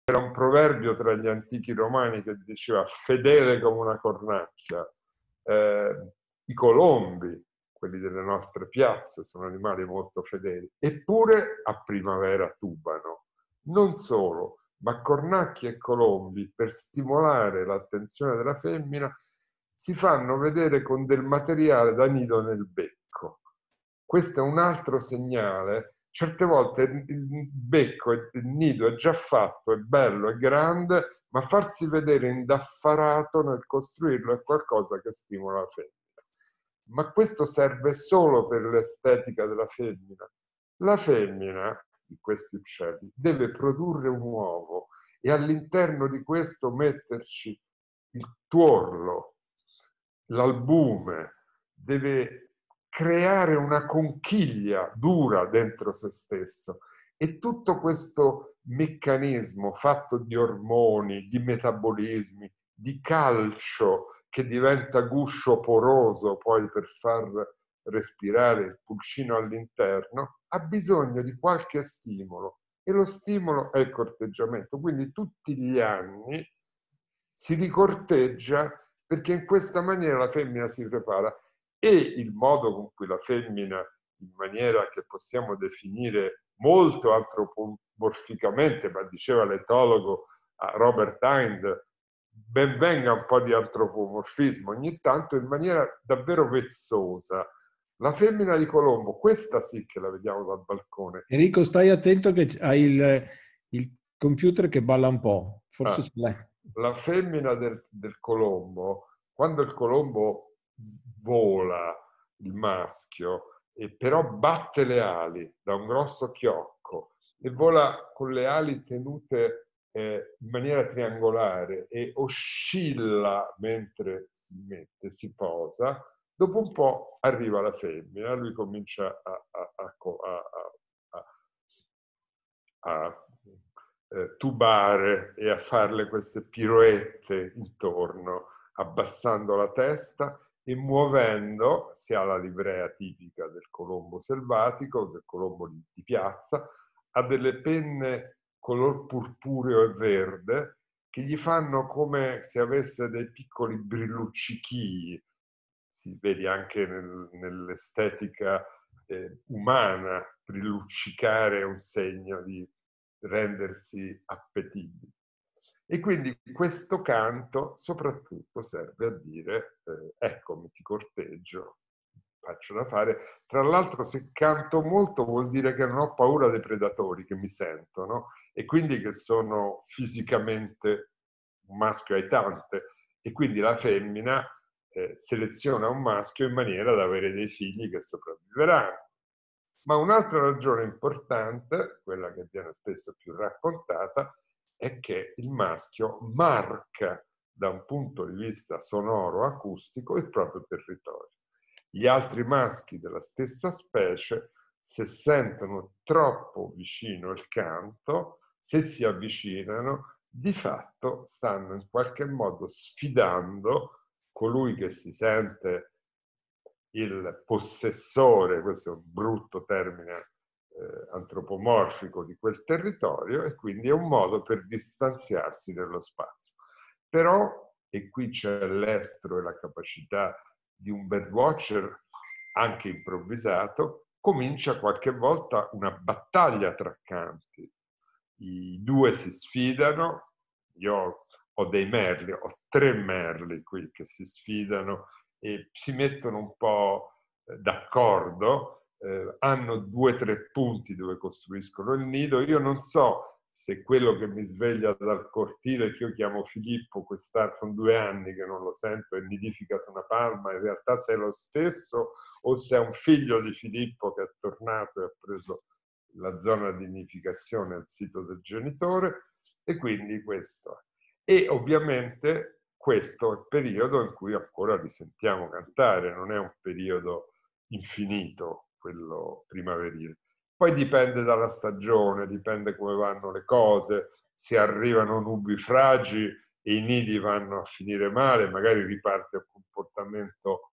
C'era un proverbio tra gli antichi romani che diceva fedele come una cornacchia. I colombi, quelli delle nostre piazze, sono animali molto fedeli, eppure a primavera tubano. Non solo, ma cornacchi e colombi, per stimolare l'attenzione della femmina, si fanno vedere con del materiale da nido nel becco. Questo è un altro segnale. Certe volte il becco, il nido è già fatto, è bello, è grande, ma farsi vedere indaffarato nel costruirlo è qualcosa che stimola la femmina. Ma questo serve solo per l'estetica della femmina. La femmina di questi uccelli deve produrre un uovo e all'interno di questo metterci il tuorlo, l'albume, deve creare una conchiglia dura dentro se stesso. E tutto questo meccanismo fatto di ormoni, di metabolismi, di calcio che diventa guscio poroso poi per far respirare il pulcino all'interno, ha bisogno di qualche stimolo e lo stimolo è il corteggiamento. Quindi tutti gli anni si ricorteggia perché in questa maniera la femmina si prepara e il modo con cui la femmina, in maniera che possiamo definire molto antropomorficamente, ma diceva l'etologo Robert Hind, ben venga un po' di antropomorfismo, ogni tanto in maniera davvero vezzosa. La femmina di Colombo, questa sì che la vediamo dal balcone. Enrico, stai attento che hai il computer che balla un po', forse ce l'hai. La femmina del colombo, quando il colombo vola, il maschio, e però batte le ali da un grosso chiocco e vola con le ali tenute in maniera triangolare e oscilla mentre si mette, si posa, dopo un po' arriva la femmina, lui comincia a tubare e a farle queste piroette intorno, abbassando la testa e muovendo, si ha la livrea tipica del colombo selvatico, del colombo di piazza, ha delle penne color purpureo e verde che gli fanno come se avesse dei piccoli brilluccichii. Si vede anche nell'estetica umana, brilluccicare è un segno di rendersi appetibili. E quindi questo canto soprattutto serve a dire eccomi, ti corteggio, faccio da fare. Tra l'altro se canto molto vuol dire che non ho paura dei predatori che mi sentono e quindi che sono fisicamente un maschio aitante e quindi la femmina seleziona un maschio in maniera da avere dei figli che sopravviveranno. Ma un'altra ragione importante, quella che viene spesso più raccontata, è che il maschio marca da un punto di vista sonoro acustico il proprio territorio. Gli altri maschi della stessa specie, se sentono troppo vicino il canto, se si avvicinano, di fatto stanno in qualche modo sfidando colui che si sente il possessore, questo è un brutto termine antropomorfico di quel territorio e quindi è un modo per distanziarsi nello spazio. Però, e qui c'è l'estro e la capacità di un birdwatcher anche improvvisato, comincia qualche volta una battaglia tra canti. I due si sfidano, io ho dei merli, ho 3 merli qui che si sfidano e si mettono un po' d'accordo, hanno 2 o 3 punti dove costruiscono il nido. Io non so se quello che mi sveglia dal cortile, che io chiamo Filippo, quest'anno sono 2 anni che non lo sento e nidifica su una palma, in realtà se è lo stesso o se è un figlio di Filippo che è tornato e ha preso la zona di nidificazione al sito del genitore, e quindi questo. E ovviamente questo è il periodo in cui ancora li sentiamo cantare, non è un periodo infinito, quello primaverile. Poi dipende dalla stagione, dipende come vanno le cose, se arrivano nubifragi e i nidi vanno a finire male, magari riparte un comportamento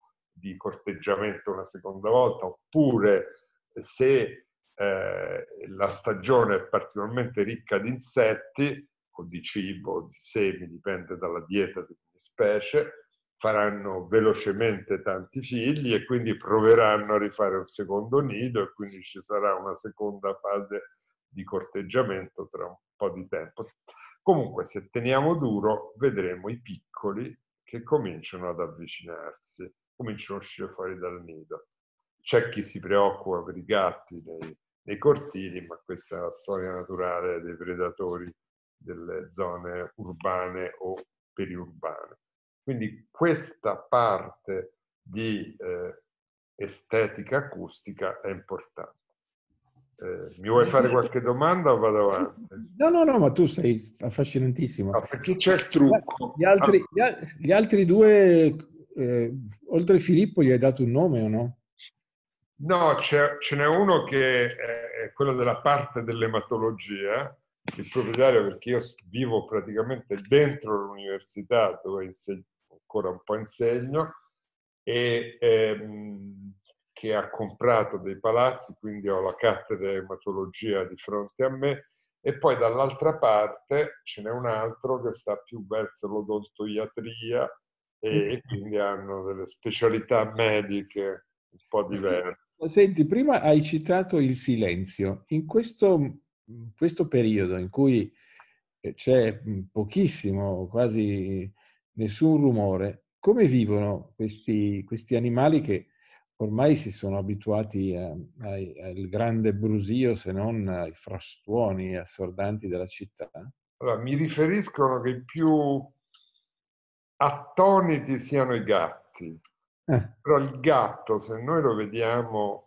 di corteggiamento una seconda volta, oppure se la stagione è particolarmente ricca di insetti, o di cibo o di semi, dipende dalla dieta di ogni specie, faranno velocemente tanti figli e quindi proveranno a rifare un secondo nido e quindi ci sarà una seconda fase di corteggiamento tra un po' di tempo. Comunque, se teniamo duro, vedremo i piccoli che cominciano ad avvicinarsi, cominciano a uscire fuori dal nido. C'è chi si preoccupa per i gatti nei cortili, ma questa è la storia naturale dei predatori delle zone urbane o periurbane. Quindi questa parte di estetica acustica è importante. Mi vuoi fare qualche domanda o vado avanti? No, ma tu sei affascinantissimo. Ah, perché c'è il trucco. Gli altri due, oltre Filippo, gli hai dato un nome o no? No, ce n'è uno che è quello della parte dell'ematologia, il proprietario, perché io vivo praticamente dentro l'università dove ancora un po' insegno, e che ha comprato dei palazzi, quindi ho la cattedra di ematologia di fronte a me, e poi dall'altra parte ce n'è un altro che sta più verso l'odontoiatria e quindi hanno delle specialità mediche un po' diverse. Senti, prima hai citato il silenzio. In questo periodo in cui c'è pochissimo, quasi nessun rumore, come vivono questi animali che ormai si sono abituati al grande brusio, se non ai frastuoni assordanti della città? Allora, mi riferiscono che i più attoniti siano i gatti, però il gatto, se noi lo vediamo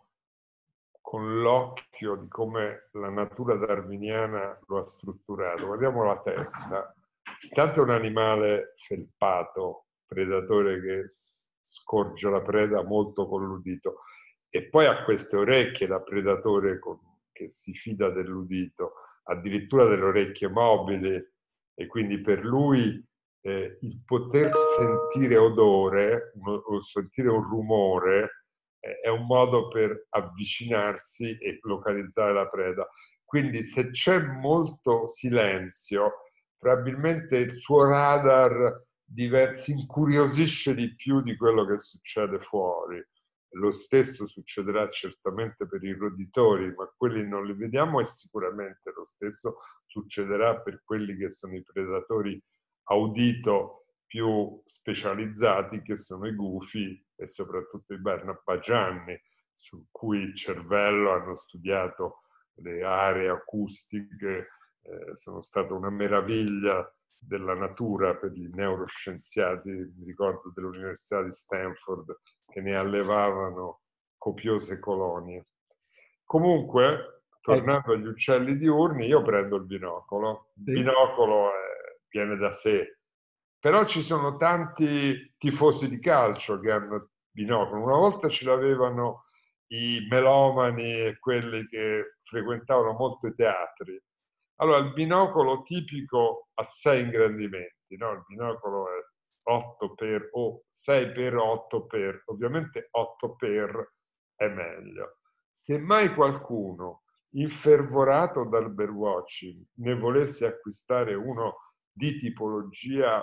con l'occhio di come la natura darwiniana lo ha strutturato, guardiamo la testa, intanto è un animale felpato, predatore che scorge la preda molto con l'udito, e poi ha queste orecchie da predatore che si fida dell'udito, addirittura delle orecchie mobili, e quindi per lui il poter sentire odore o sentire un rumore è un modo per avvicinarsi e localizzare la preda. Quindi se c'è molto silenzio, probabilmente il suo radar si incuriosisce di più di quello che succede fuori. Lo stesso succederà certamente per i roditori, ma quelli non li vediamo, e sicuramente lo stesso succederà per quelli che sono i predatori a udito più specializzati, che sono i gufi e soprattutto i barnabagianni, su cui il cervello hanno studiato le aree acustiche, sono stata una meraviglia della natura per gli neuroscienziati, mi ricordo dell'Università di Stanford, che ne allevavano copiose colonie. Comunque, tornando agli uccelli diurni, io prendo il binocolo. Il binocolo viene da sé, però ci sono tanti tifosi di calcio che hanno binocolo. Una volta ce l'avevano i melomani e quelli che frequentavano molto i teatri. Allora, il binocolo tipico ha 6 ingrandimenti, no? Il binocolo è 8 per o 6 per 8 per, ovviamente 8 per è meglio. Se mai qualcuno infervorato dal birdwatching ne volesse acquistare uno di tipologia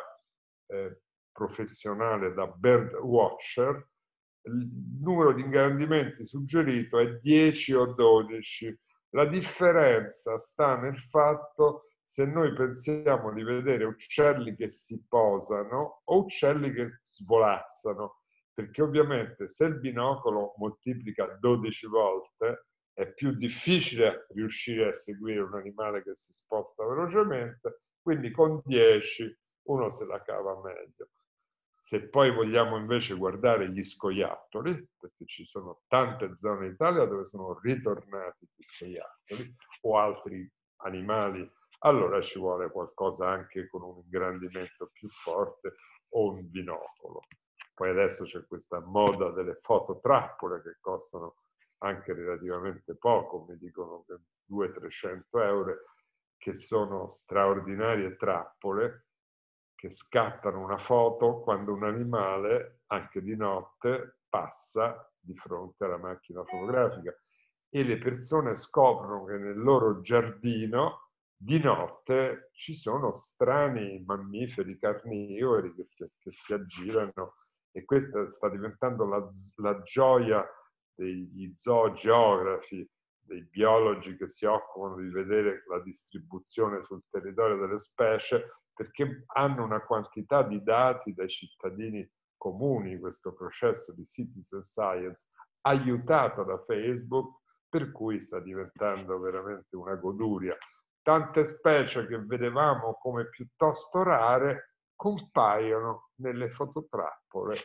professionale da bird watcher, il numero di ingrandimenti suggerito è 10 o 12. La differenza sta nel fatto se noi pensiamo di vedere uccelli che si posano o uccelli che svolazzano, perché ovviamente se il binocolo moltiplica 12 volte è più difficile riuscire a seguire un animale che si sposta velocemente, quindi con 10 uno se la cava meglio. Se poi vogliamo invece guardare gli scoiattoli, perché ci sono tante zone d'Italia dove sono ritornati gli scoiattoli o altri animali, allora ci vuole qualcosa anche con un ingrandimento più forte o un binocolo. Poi adesso c'è questa moda delle fototrappole che costano anche relativamente poco, mi dicono che 200-300 euro, che sono straordinarie trappole che scattano una foto quando un animale, anche di notte, passa di fronte alla macchina fotografica, e le persone scoprono che nel loro giardino di notte ci sono strani mammiferi carnivori che si aggirano, e questa sta diventando la gioia degli zoogeografi, dei biologi che si occupano di vedere la distribuzione sul territorio delle specie, perché hanno una quantità di dati dai cittadini comuni, questo processo di citizen science aiutato da Facebook, per cui sta diventando veramente una goduria. Tante specie che vedevamo come piuttosto rare compaiono nelle fototrappole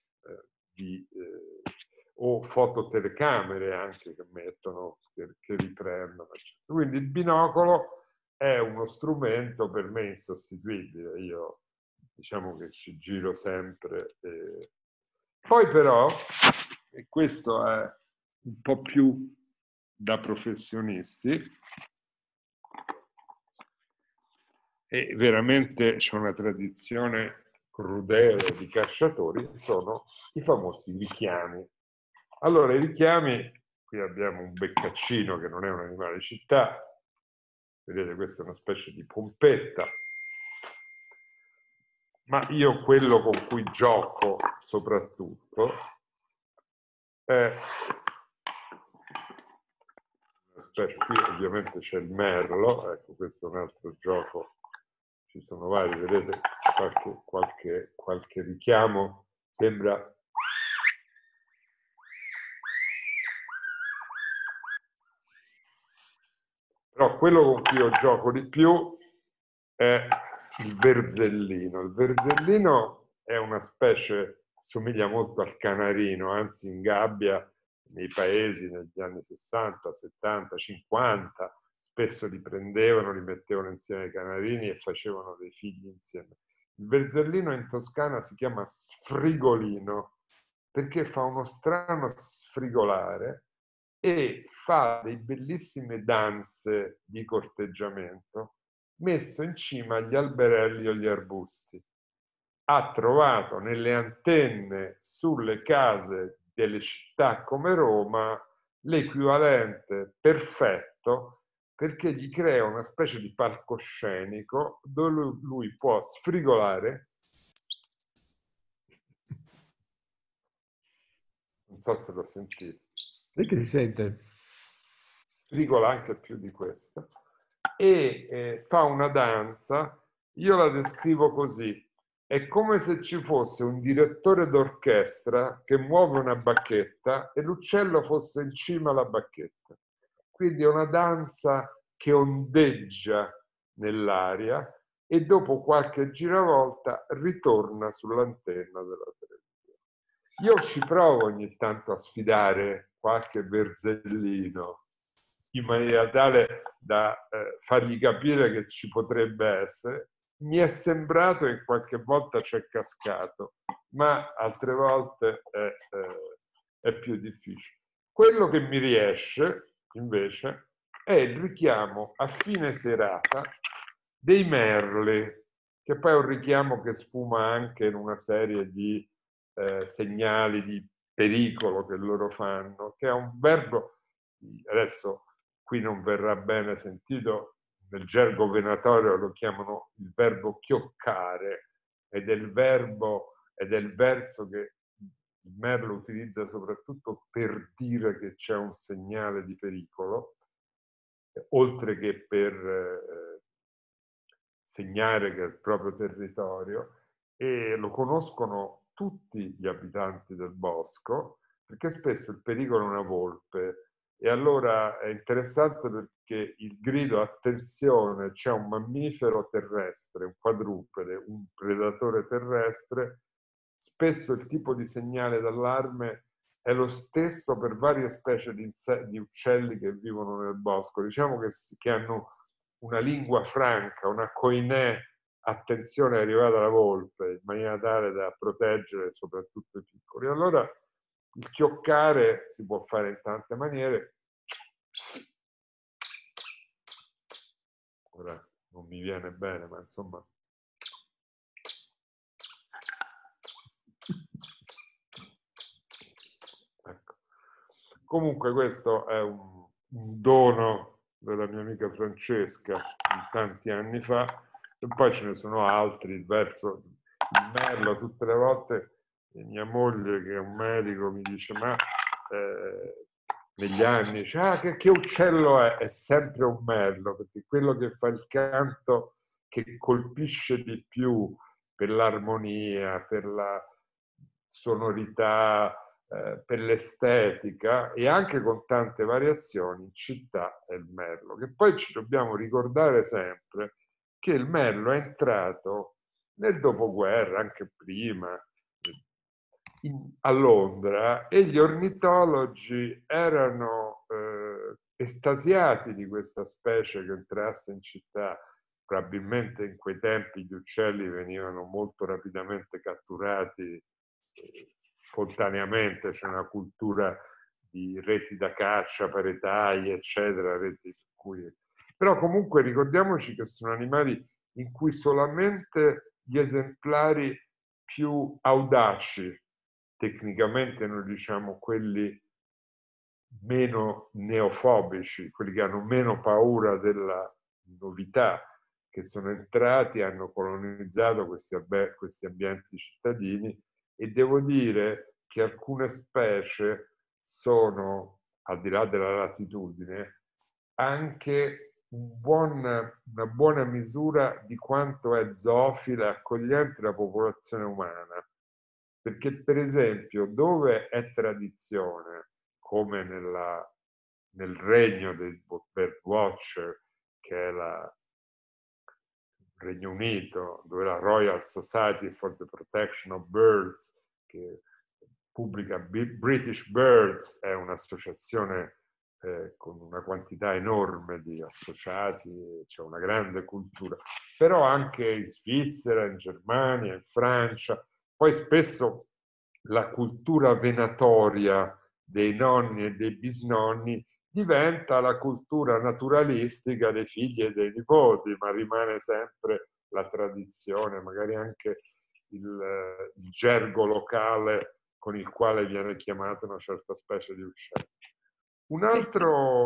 o fototelecamere anche che mettono, che riprendono, eccetera. Quindi il binocolo è uno strumento per me insostituibile. Io diciamo che ci giro sempre. Poi però, e questo è un po' più da professionisti, e veramente c'è una tradizione crudele di cacciatori, sono i famosi richiami. Allora, i richiami, qui abbiamo un beccaccino che non è un animale di città, vedete, questa è una specie di pompetta, ma io quello con cui gioco soprattutto è una specie, qui ovviamente c'è il merlo, ecco, questo è un altro gioco, ci sono vari, vedete, qualche richiamo, sembra però quello con cui io gioco di più è il verzellino. Il verzellino è una specie, somiglia molto al canarino, anzi in gabbia nei paesi negli anni 60, 70, 50, spesso li prendevano, li mettevano insieme ai canarini e facevano dei figli insieme. Il verzellino in Toscana si chiama sfrigolino perché fa uno strano sfrigolare e fa delle bellissime danze di corteggiamento messo in cima agli alberelli o agli arbusti. Ha trovato nelle antenne sulle case delle città come Roma l'equivalente perfetto, perché gli crea una specie di palcoscenico dove lui può sfrigolare. Non so se lo sentite. E che si sente? Sfrigola anche più di questo. E fa una danza, io la descrivo così: è come se ci fosse un direttore d'orchestra che muove una bacchetta e l'uccello fosse in cima alla bacchetta. Quindi è una danza che ondeggia nell'aria e dopo qualche giravolta ritorna sull'antenna della televisione. Io ci provo ogni tanto a sfidare qualche verzellino in maniera tale da fargli capire che ci potrebbe essere. Mi è sembrato che qualche volta c'è cascato, ma altre volte è più difficile. Quello che mi riesce, invece, è il richiamo a fine serata dei merli, che poi è un richiamo che sfuma anche in una serie di segnali di pericolo che loro fanno, che è un verbo, adesso qui non verrà bene sentito, nel gergo venatorio lo chiamano il verbo chioccare, ed è il verso che il merlo utilizza soprattutto per dire che c'è un segnale di pericolo, oltre che per segnare che è il proprio territorio, e lo conoscono tutti gli abitanti del bosco, perché spesso il pericolo è una volpe. E allora è interessante perché il grido attenzione, c'è un mammifero terrestre, un quadrupede, un predatore terrestre, spesso il tipo di segnale d'allarme è lo stesso per varie specie di uccelli che vivono nel bosco. Diciamo che hanno una lingua franca, una coinè, attenzione è arrivata la volpe, in maniera tale da proteggere soprattutto i piccoli. Allora il chioccare si può fare in tante maniere. Ora non mi viene bene, ma insomma. Ecco. Comunque questo è un dono della mia amica Francesca tanti anni fa, e poi ce ne sono altri, il merlo, tutte le volte mia moglie, che è un medico, mi dice, ma negli anni, dice, ah, che uccello è? È sempre un merlo, perché quello che fa il canto che colpisce di più per l'armonia, per la sonorità, per l'estetica e anche con tante variazioni in città è il merlo. Che poi ci dobbiamo ricordare sempre che il merlo è entrato nel dopoguerra, anche prima, a Londra, e gli ornitologi erano estasiati di questa specie che entrasse in città. Probabilmente in quei tempi gli uccelli venivano molto rapidamente catturati spontaneamente, c'è una cultura di reti da caccia, paretai, eccetera, reti per cui... Però comunque ricordiamoci che sono animali in cui solamente gli esemplari più audaci, tecnicamente noi diciamo quelli meno neofobici, quelli che hanno meno paura della novità, che sono entrati, hanno colonizzato questi ambienti cittadini, e devo dire che alcune specie sono, al di là della latitudine, anche una buona misura di quanto è zoofila e accogliente la popolazione umana. Perché, per esempio, dove è tradizione, come nel regno dei birdwatcher, che è il Regno Unito, dove la Royal Society for the Protection of Birds, che pubblica British Birds, è un'associazione con una quantità enorme di associati, c'è una grande cultura, però anche in Svizzera, in Germania, in Francia, poi spesso la cultura venatoria dei nonni e dei bisnonni diventa la cultura naturalistica dei figli e dei nipoti, ma rimane sempre la tradizione, magari anche il gergo locale con il quale viene chiamata una certa specie di uccello. Un'altra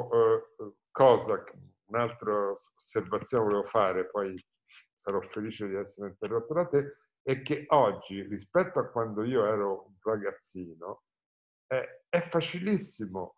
osservazione volevo fare, poi sarò felice di essere interrotto da te, è che oggi, rispetto a quando io ero un ragazzino, è facilissimo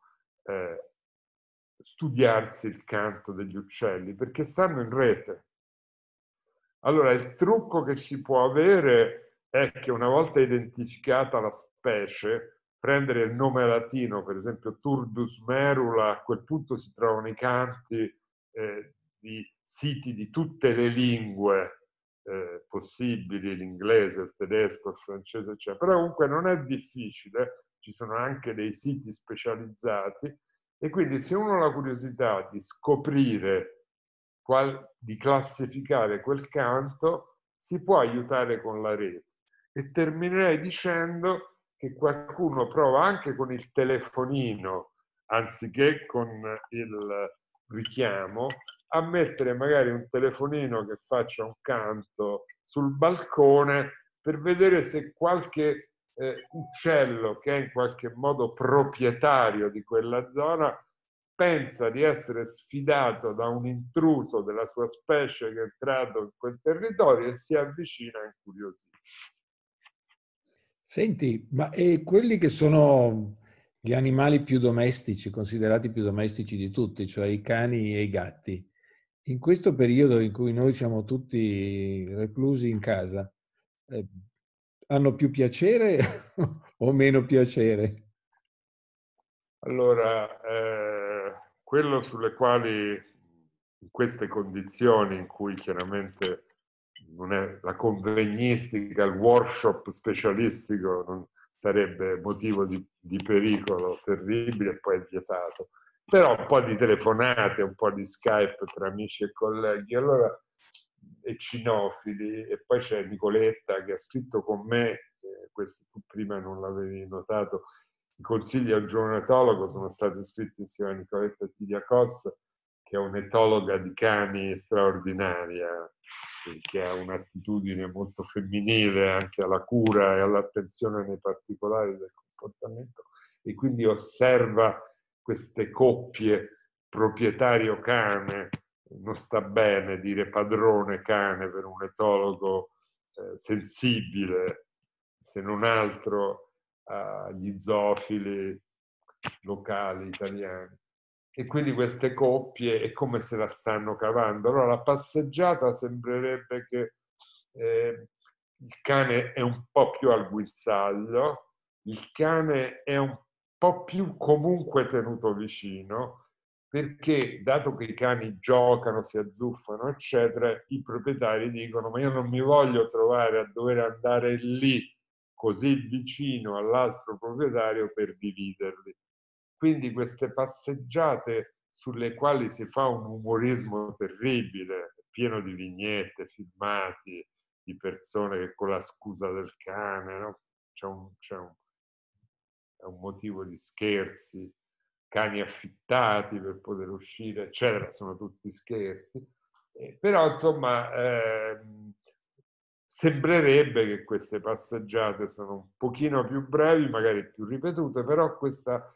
studiarsi il canto degli uccelli perché stanno in rete. Allora, il trucco che si può avere è che una volta identificata la specie, prendere il nome latino, per esempio Turdus merula, a quel punto si trovano i canti di siti di tutte le lingue possibili, l'inglese, il tedesco, il francese, eccetera. Però comunque non è difficile, ci sono anche dei siti specializzati, e quindi se uno ha la curiosità di scoprire, di classificare quel canto, si può aiutare con la rete. E terminerei dicendo che qualcuno prova anche con il telefonino, anziché con il richiamo, a mettere magari un telefonino che faccia un canto sul balcone per vedere se qualche uccello che è in qualche modo proprietario di quella zona pensa di essere sfidato da un intruso della sua specie che è entrato in quel territorio e si avvicina incuriosito. Senti, ma quelli che sono gli animali più domestici, considerati più domestici di tutti, cioè i cani e i gatti, in questo periodo in cui noi siamo tutti reclusi in casa, hanno più piacere o meno piacere? Allora, quello sulle quali, in queste condizioni in cui chiaramente non è la convegnistica, il workshop specialistico non sarebbe motivo di pericolo terribile e poi è vietato. Però un po' di telefonate, un po' di Skype tra amici e colleghi, allora, e cinofili, e poi c'è Nicoletta che ha scritto con me, questo tu prima non l'avevi notato, i consigli a un giovane etologo sono stati scritti insieme a Nicoletta Tidiacos, che è un'etologa di cani straordinaria, che ha un'attitudine molto femminile anche alla cura e all'attenzione nei particolari del comportamento, e quindi osserva queste coppie proprietario cane, non sta bene dire padrone cane per un etologo sensibile, se non altro agli zoofili locali italiani. E quindi queste coppie è come se la stanno cavando. Allora la passeggiata sembrerebbe che il cane è un po' più al guinzaglio, il cane è un po' più comunque tenuto vicino, perché dato che i cani giocano, si azzuffano, eccetera, i proprietari dicono: ma io non mi voglio trovare a dover andare lì così vicino all'altro proprietario per dividerli. Quindi queste passeggiate sulle quali si fa un umorismo terribile, pieno di vignette, filmati di persone che con la scusa del cane, no? È un motivo di scherzi, cani affittati per poter uscire, eccetera, sono tutti scherzi. Però insomma sembrerebbe che queste passeggiate sono un pochino più brevi, magari più ripetute, però questa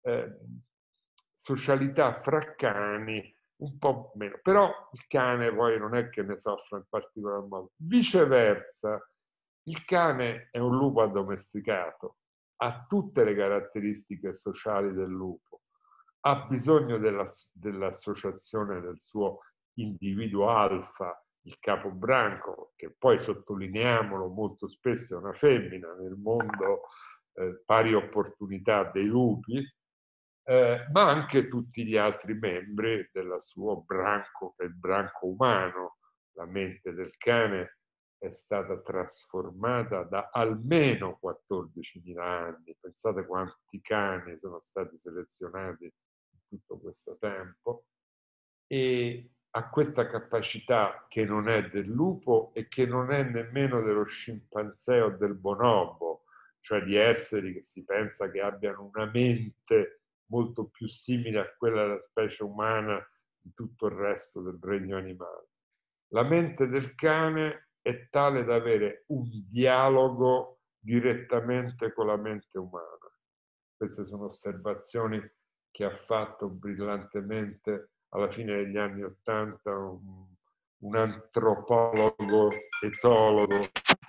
socialità fra cani un po' meno. Però il cane poi non è che ne soffra in particolar modo. Viceversa, il cane è un lupo addomesticato, ha tutte le caratteristiche sociali del lupo, ha bisogno dell'associazione del suo individuo alfa, il capobranco, che poi sottolineiamolo molto spesso è una femmina nel mondo pari opportunità dei lupi, ma anche tutti gli altri membri del suo branco, che è il branco umano. La mente del cane è stata trasformata da almeno 14.000 anni. Pensate quanti cani sono stati selezionati in tutto questo tempo. E ha questa capacità che non è del lupo e che non è nemmeno dello scimpanzé o del bonobo, cioè di esseri che si pensa che abbiano una mente molto più simile a quella della specie umana di tutto il resto del regno animale. La mente del cane è tale da avere un dialogo direttamente con la mente umana. Queste sono osservazioni che ha fatto brillantemente alla fine degli anni '80 un antropologo, etologo.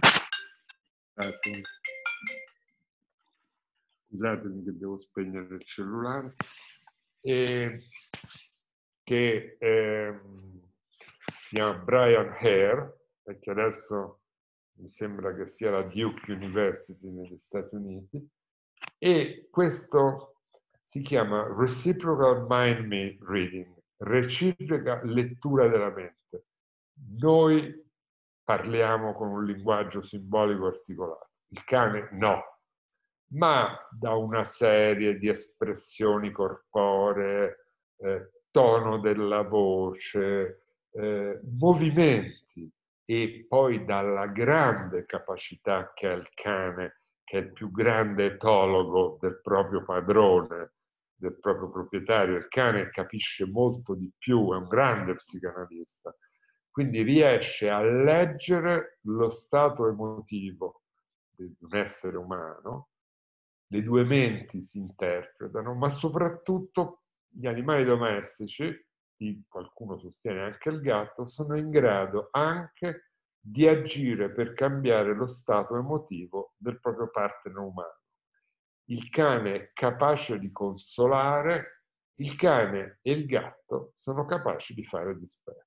Scusatemi che devo spegnere il cellulare. Che si chiama Brian Hare, e che adesso mi sembra che sia la Duke University negli Stati Uniti, e questo si chiama Reciprocal Mind Reading, reciproca lettura della mente. Noi parliamo con un linguaggio simbolico articolato, il cane no, ma da una serie di espressioni corporee, tono della voce, movimenti, e poi dalla grande capacità che ha il cane, che è il più grande etologo del proprio padrone, del proprio proprietario. Il cane capisce molto di più, è un grande psicanalista, quindi riesce a leggere lo stato emotivo di un essere umano. Le due menti si interpretano, ma soprattutto gli animali domestici, qualcuno sostiene anche il gatto, sono in grado anche di agire per cambiare lo stato emotivo del proprio partner umano. Il cane è capace di consolare, il cane e il gatto sono capaci di fare dispetto.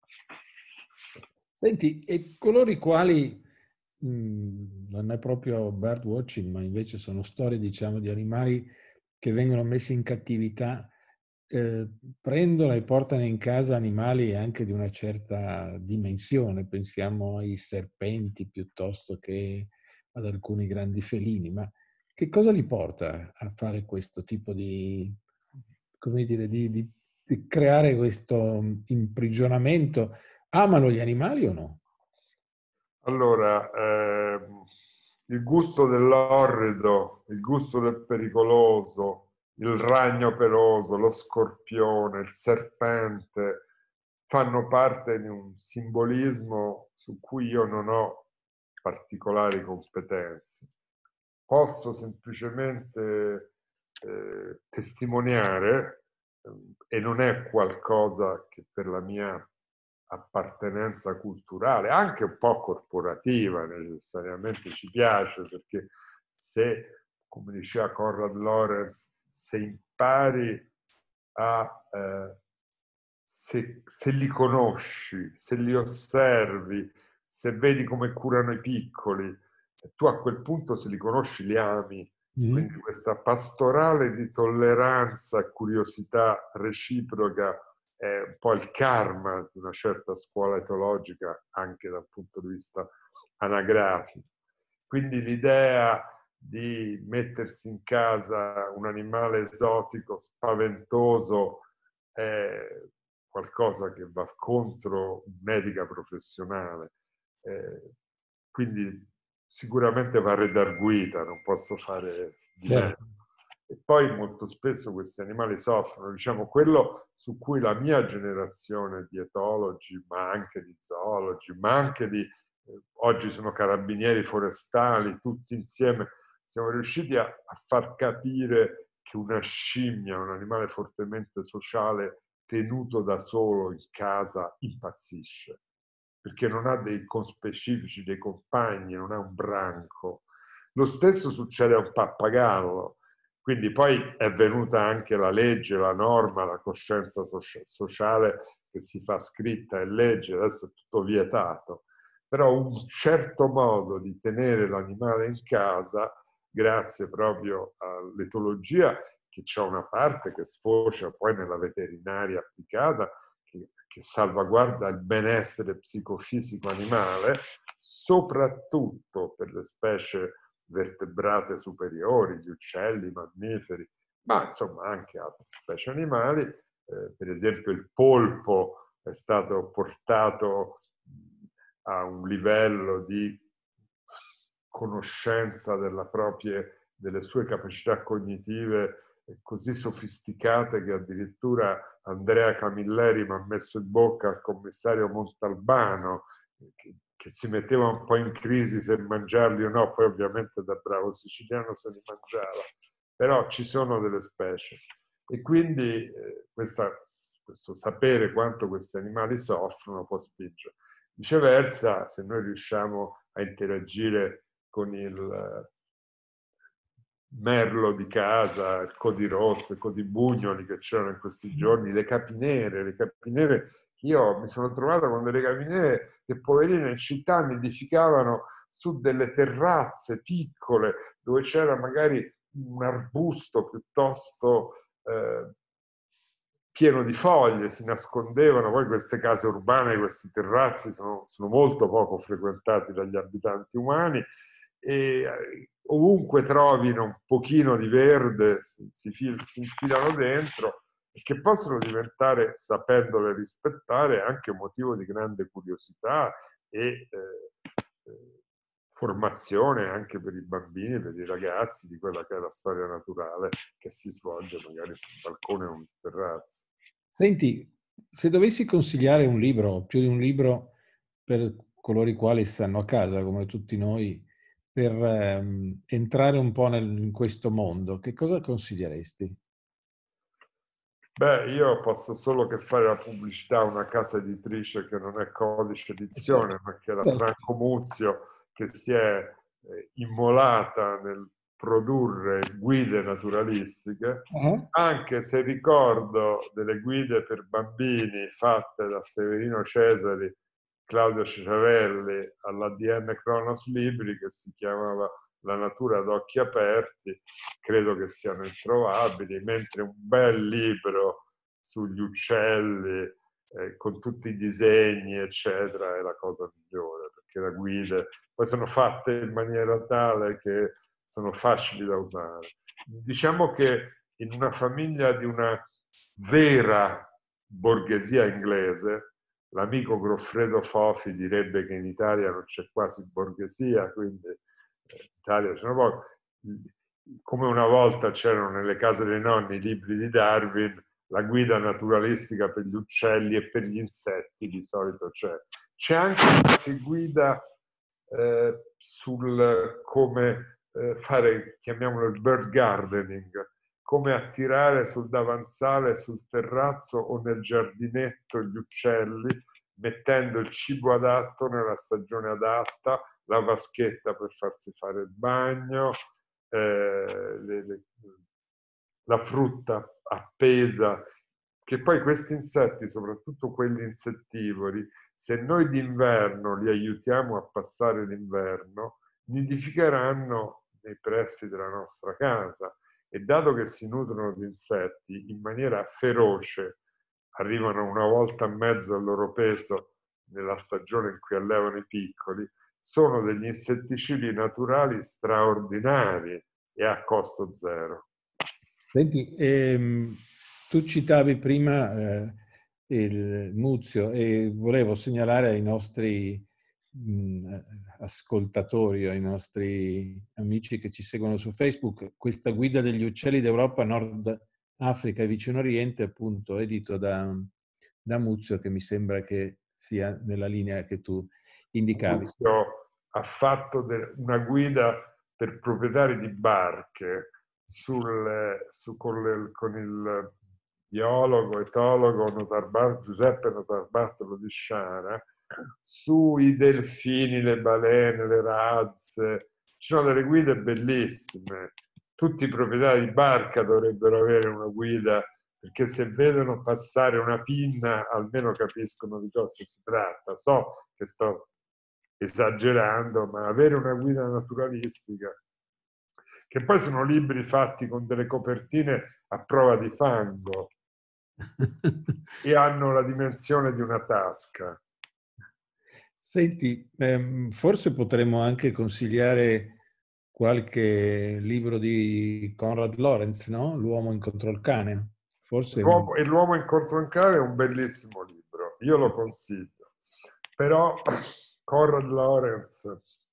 Senti, e coloro i quali non è proprio bird watching, ma invece sono storie, diciamo, di animali che vengono messi in cattività, prendono e portano in casa animali anche di una certa dimensione, pensiamo ai serpenti piuttosto che ad alcuni grandi felini, ma che cosa li porta a fare questo tipo di, come dire, di creare questo imprigionamento? Amano gli animali o no? Allora, il gusto dell'orrido, il gusto del pericoloso, il ragno peloso, lo scorpione, il serpente, fanno parte di un simbolismo su cui io non ho particolari competenze. Posso semplicemente testimoniare e non è qualcosa che per la mia appartenenza culturale, anche un po' corporativa, necessariamente ci piace, perché se, come diceva Konrad Lorenz, se impari se li conosci, se li osservi, se vedi come curano i piccoli, tu a quel punto se li conosci li ami. Quindi questa pastorale di tolleranza e curiosità reciproca è un po' il karma di una certa scuola etologica anche dal punto di vista anagrafico. Quindi l'idea di mettersi in casa un animale esotico, spaventoso, è qualcosa che va contro un'etica professionale. Quindi sicuramente va redarguita, non posso fare di meno. E poi molto spesso questi animali soffrono, diciamo, quello su cui la mia generazione di etologi, ma anche di zoologi, ma anche di oggi sono carabinieri forestali, tutti insieme, siamo riusciti a far capire che una scimmia, un animale fortemente sociale, tenuto da solo in casa, impazzisce, perché non ha dei conspecifici, dei compagni, non ha un branco. Lo stesso succede a un pappagallo. Quindi poi è venuta anche la legge, la norma, la coscienza sociale che si fa scritta e legge, adesso è tutto vietato. Però un certo modo di tenere l'animale in casa, grazie proprio all'etologia, che c'è una parte che sfocia poi nella veterinaria applicata, che salvaguarda il benessere psicofisico animale, soprattutto per le specie vertebrate superiori, gli uccelli, i mammiferi, ma insomma anche altre specie animali. Per esempio il polpo è stato portato a un livello di conoscenza delle sue capacità cognitive così sofisticate che addirittura Andrea Camilleri mi ha messo in bocca al commissario Montalbano, che si metteva un po' in crisi se mangiarli o no, poi ovviamente da bravo siciliano se li mangiava, però ci sono delle specie. E quindi questo sapere quanto questi animali soffrono può spingere. Viceversa, se noi riusciamo a interagire con il merlo di casa, il codirosso, i codibugnoli che c'erano in questi giorni, le capinere, io mi sono trovato con delle capinere che poverine in città nidificavano su delle terrazze piccole dove c'era magari un arbusto piuttosto pieno di foglie, si nascondevano. Poi queste case urbane, questi terrazzi sono molto poco frequentati dagli abitanti umani e ovunque trovino un pochino di verde si infilano dentro e che possono diventare, sapendole rispettare, anche motivo di grande curiosità e formazione anche per i bambini, per i ragazzi di quella che è la storia naturale che si svolge magari sul balcone o in terrazzo. Senti, se dovessi consigliare un libro, più di un libro, per coloro i quali stanno a casa, come tutti noi, per entrare un po' in questo mondo, che cosa consiglieresti? Beh, io posso solo che fare la pubblicità a una casa editrice che non è Codice Edizione, ma che è la Franco Muzio, che si è immolata nel produrre guide naturalistiche, anche se ricordo delle guide per bambini fatte da Severino Cesari, Claudio Ciavelli all'ADN Cronos Libri, che si chiamava La natura ad occhi aperti, credo che siano introvabili, mentre un bel libro sugli uccelli, con tutti i disegni, eccetera, è la cosa migliore, perché le guide poi sono fatte in maniera tale che sono facili da usare. Diciamo che in una famiglia di una vera borghesia inglese, l'amico Goffredo Fofi direbbe che in Italia non c'è quasi borghesia, quindi in Italia c'è come una volta c'erano nelle case dei nonni i libri di Darwin, la guida naturalistica per gli uccelli e per gli insetti di solito c'è. C'è anche qualche guida sul come fare, chiamiamolo il bird gardening, come attirare sul davanzale, sul terrazzo o nel giardinetto gli uccelli, mettendo il cibo adatto nella stagione adatta, la vaschetta per farsi fare il bagno, la frutta appesa, che poi questi insetti, soprattutto quelli insettivori, se noi d'inverno li aiutiamo a passare l'inverno, nidificheranno nei pressi della nostra casa e dato che si nutrono di insetti in maniera feroce, arrivano una volta e mezzo al loro peso nella stagione in cui allevano i piccoli, sono degli insetticidi naturali straordinari e a costo zero. Senti, tu citavi prima il Muzio e volevo segnalare ai nostri ascoltatori, ai nostri amici che ci seguono su Facebook, questa guida degli uccelli d'Europa, Nord Africa e Vicino Oriente, appunto, edito da Muzio, che mi sembra che sia nella linea che tu indicavi. Muzio ha fatto una guida per proprietari di barche con il biologo, etologo Giuseppe Notarbartolo di Sciara, sui delfini, le balene, le razze. Ci sono delle guide bellissime. Tutti i proprietari di barca dovrebbero avere una guida, perché se vedono passare una pinna almeno capiscono di cosa si tratta. So che sto esagerando, ma avere una guida naturalistica, che poi sono libri fatti con delle copertine a prova di fango e hanno la dimensione di una tasca. Senti, forse potremmo anche consigliare qualche libro di Konrad Lorenz, no? L'uomo incontrò il cane. Forse L'uomo incontro un cane è un bellissimo libro, io lo consiglio. Però Konrad Lorenz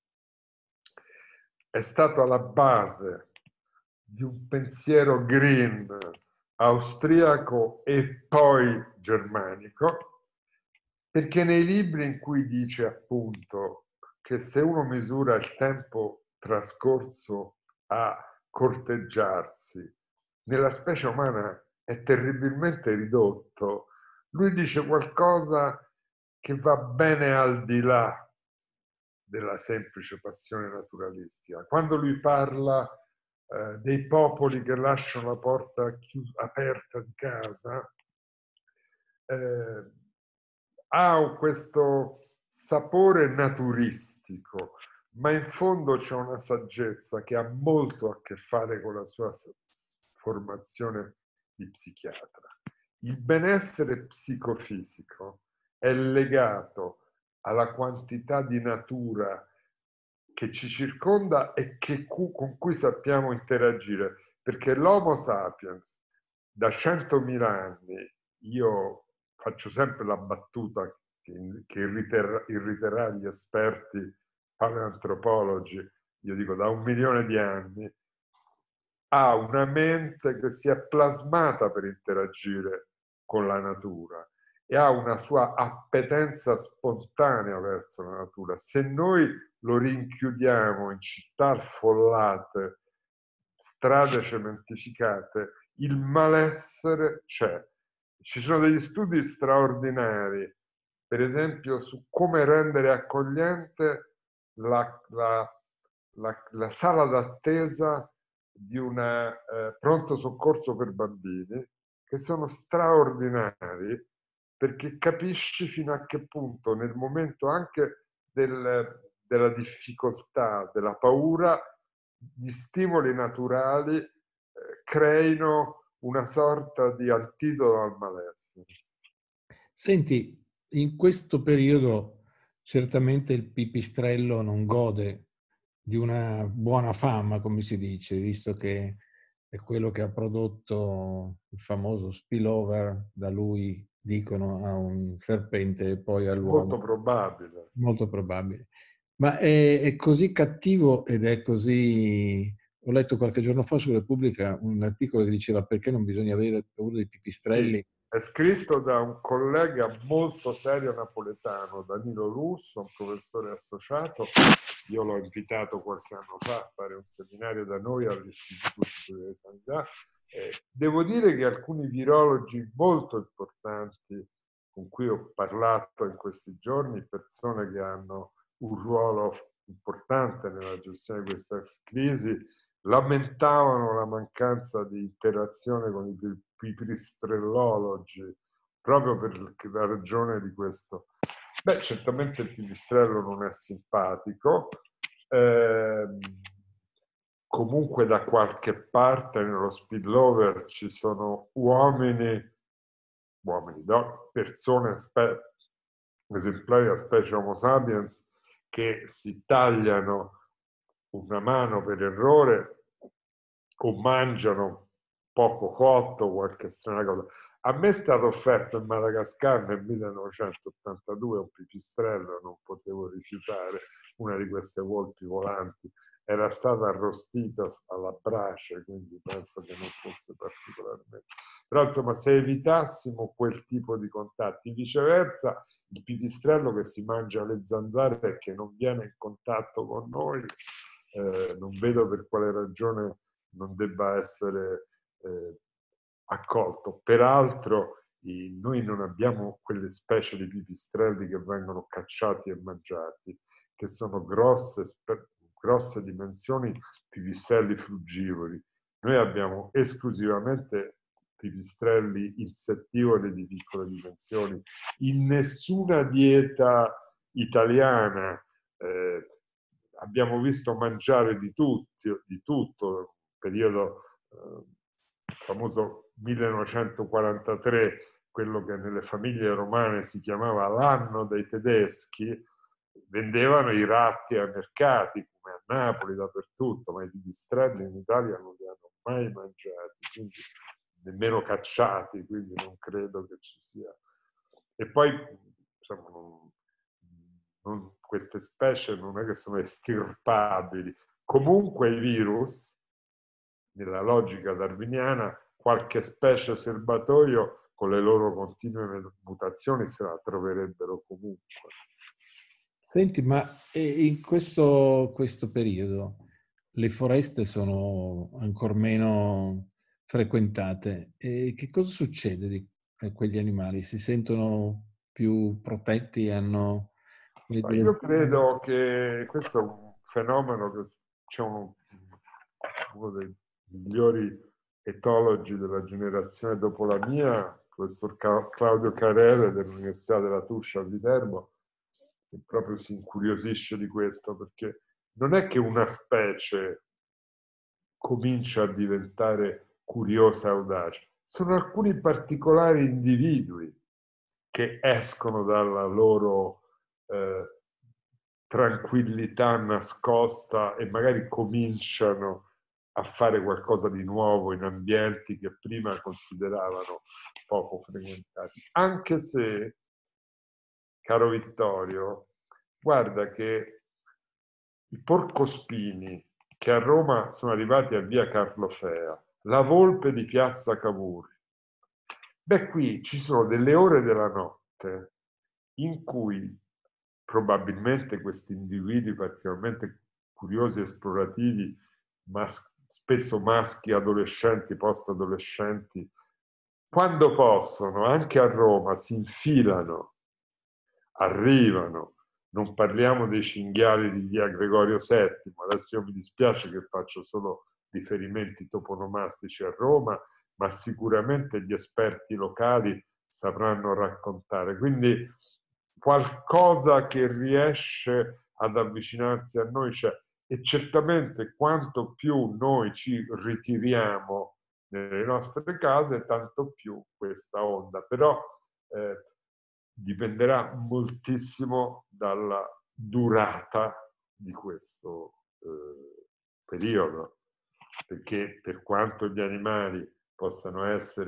è stato alla base di un pensiero green austriaco e poi germanico, perché nei libri in cui dice appunto che se uno misura il tempo trascorso a corteggiarsi, nella specie umana è terribilmente ridotto, lui dice qualcosa che va bene al di là della semplice passione naturalistica. Quando lui parla dei popoli che lasciano la porta aperta di casa, ha questo sapore naturistico, ma in fondo c'è una saggezza che ha molto a che fare con la sua formazione di psichiatra. Il benessere psicofisico è legato alla quantità di natura che ci circonda e con cui sappiamo interagire, perché l'Homo sapiens da 100.000 anni, io faccio sempre la battuta che irriterà gli esperti paleantropologi, io dico da 1.000.000 di anni, ha una mente che si è plasmata per interagire con la natura e ha una sua appetenza spontanea verso la natura. Se noi lo rinchiudiamo in città affollate, strade cementificate, il malessere c'è. Ci sono degli studi straordinari, per esempio, su come rendere accogliente la sala d'attesa di un pronto soccorso per bambini, che sono straordinari, perché capisci fino a che punto nel momento anche della difficoltà, della paura, gli stimoli naturali creino una sorta di antidoto al malessere. Senti, in questo periodo certamente il pipistrello non gode di una buona fama, come si dice, visto che è quello che ha prodotto il famoso spillover, da lui dicono a un serpente e poi all'uomo. Molto probabile. Molto probabile. Ma è così cattivo ed è così... Ho letto qualche giorno fa su Repubblica un articolo che diceva perché non bisogna avere paura dei pipistrelli. Sì, è scritto da un collega molto serio napoletano, Danilo Russo, un professore associato. Io l'ho invitato qualche anno fa a fare un seminario da noi all'Istituto di Sanità Devo dire che alcuni virologi molto importanti con cui ho parlato in questi giorni, persone che hanno un ruolo importante nella gestione di questa crisi, lamentavano la mancanza di interazione con i pipistrellologi, proprio per la ragione di questo. Beh, certamente il pipistrello non è simpatico, comunque da qualche parte nello spillover ci sono uomini, no, persone, esemplari a specie Homo sapiens, che si tagliano una mano per errore o mangiano poco cotto, qualche strana cosa. A me è stato offerto in Madagascar nel 1982 un pipistrello, non potevo rifiutare, una di queste volpi volanti. Era stata arrostita alla brace, quindi penso che non fosse particolarmente. Però insomma, se evitassimo quel tipo di contatti, viceversa, il pipistrello che si mangia le zanzare e che non viene in contatto con noi, non vedo per quale ragione non debba essere accolto. Peraltro noi non abbiamo quelle specie di pipistrelli che vengono cacciati e mangiati, che sono grosse dimensioni, pipistrelli frugivori. Noi abbiamo esclusivamente pipistrelli insettivori di piccole dimensioni. In nessuna dieta italiana abbiamo visto mangiare di tutto, periodo famoso 1943, quello che nelle famiglie romane si chiamava l'anno dei tedeschi, vendevano i ratti ai mercati, come a Napoli, dappertutto, ma i pipistrelli in Italia non li hanno mai mangiati, quindi nemmeno cacciati, quindi non credo che ci sia. E poi, insomma, queste specie non è che sono estirpabili. Comunque i virus, nella logica darwiniana, qualche specie serbatoio con le loro continue mutazioni se la troverebbero comunque. Senti, ma in questo periodo le foreste sono ancor meno frequentate. E che cosa succede a quegli animali? Si sentono più protetti? Hanno... Io credo che questo è un fenomeno che c'è uno dei migliori etologi della generazione dopo la mia, il professor Claudio Carere dell'Università della Tuscia a Viterbo, che proprio si incuriosisce di questo, perché non è che una specie comincia a diventare curiosa e audace, sono alcuni particolari individui che escono dalla loro tranquillità nascosta e magari cominciano a fare qualcosa di nuovo in ambienti che prima consideravano poco frequentati. Anche se, caro Vittorio, guarda che i porcospini che a Roma sono arrivati a via Carlofea, la volpe di piazza Cavour, beh, qui ci sono delle ore della notte in cui probabilmente questi individui particolarmente curiosi, esplorativi, spesso maschi, adolescenti, post-adolescenti, quando possono, anche a Roma, si infilano, arrivano. Non parliamo dei cinghiali di via Gregorio VII, adesso io mi dispiace che faccio solo riferimenti toponomastici a Roma, ma sicuramente gli esperti locali sapranno raccontare. Quindi qualcosa che riesce ad avvicinarsi a noi c'è. E certamente quanto più noi ci ritiriamo nelle nostre case, tanto più questa onda. Però dipenderà moltissimo dalla durata di questo periodo, perché per quanto gli animali possano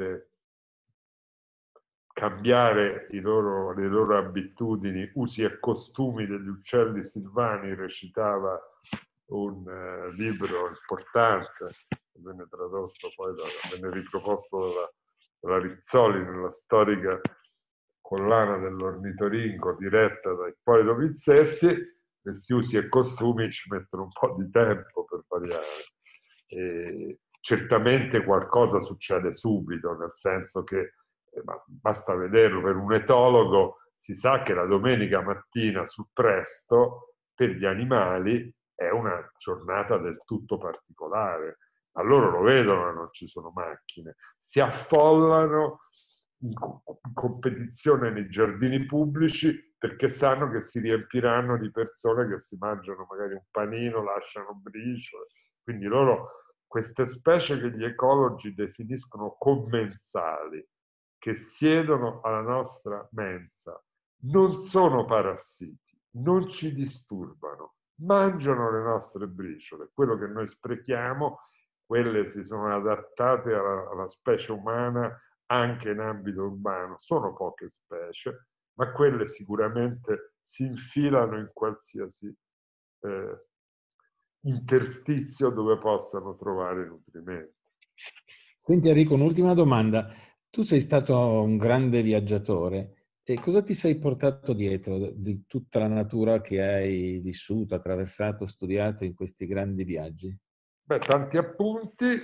cambiare le loro abitudini, usi e costumi degli uccelli silvani, recitava un libro importante, che venne tradotto poi, venne riproposto dalla Rizzoli nella storica collana dell'ornitorinco diretta da Ippolito Pizzetti. Questi usi e costumi ci mettono un po' di tempo per variare. certamente qualcosa succede subito, nel senso che basta vederlo, per un etologo si sa che la domenica mattina sul presto per gli animali è una giornata del tutto particolare, ma loro lo vedono, non ci sono macchine, si affollano in competizione nei giardini pubblici perché sanno che si riempiranno di persone che si mangiano magari un panino, lasciano briciole, quindi loro, queste specie che gli ecologi definiscono commensali, che siedono alla nostra mensa, non sono parassiti, non ci disturbano, mangiano le nostre briciole, quello che noi sprechiamo, quelle si sono adattate alla specie umana anche in ambito urbano, sono poche specie, ma quelle sicuramente si infilano in qualsiasi interstizio dove possano trovare nutrimento. Senti Enrico, un'ultima domanda. Tu sei stato un grande viaggiatore e cosa ti sei portato dietro di tutta la natura che hai vissuto, attraversato, studiato in questi grandi viaggi? Beh, tanti appunti,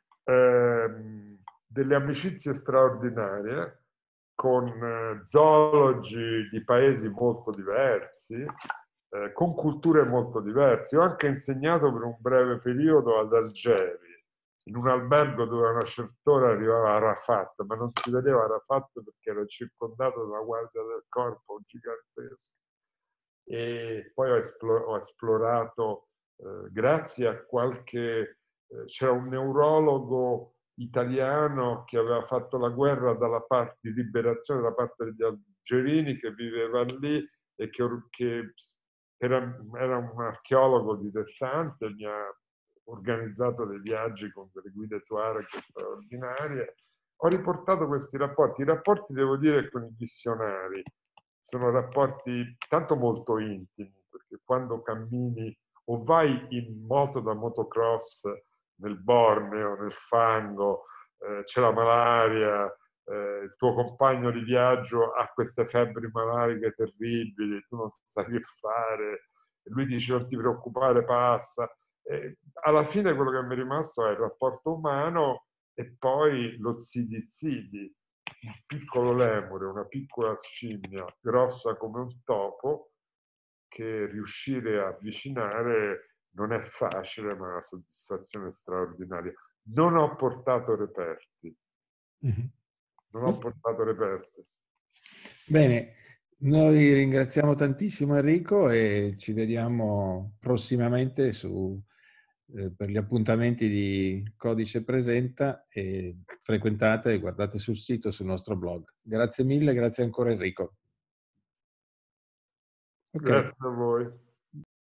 delle amicizie straordinarie con zoologi di paesi molto diversi, con culture molto diverse. Ho anche insegnato per un breve periodo ad Algeri, in un albergo dove a una certa ora arrivava Arafat, ma non si vedeva Arafat perché era circondato da una guardia del corpo gigantesca. E poi ho esplorato, grazie a qualche... c'era un neurologo italiano che aveva fatto la guerra dalla parte di liberazione da parte degli algerini, che viveva lì e che era un archeologo dilettante, mi ha organizzato dei viaggi con delle guide Tuareg straordinarie. Ho riportato questi rapporti. I rapporti, devo dire, con i missionari sono rapporti tanto molto intimi, perché quando cammini o vai in moto da motocross nel Borneo, nel fango, c'è la malaria, il tuo compagno di viaggio ha queste febbri malariche terribili, tu non sai che fare, e lui dice non ti preoccupare, passa. E alla fine quello che mi è rimasto è il rapporto umano e poi lo zidi-zidi, un piccolo lemure, una piccola scimmia grossa come un topo, che riuscire a avvicinare non è facile, ma è una soddisfazione straordinaria. Non ho portato reperti. Mhm. Non ho portato reperti. Bene, noi ringraziamo tantissimo Enrico e ci vediamo prossimamente per gli appuntamenti di Codice Presenta e frequentate e guardate sul sito, sul nostro blog. Grazie mille, grazie ancora Enrico. Ok. Grazie a voi.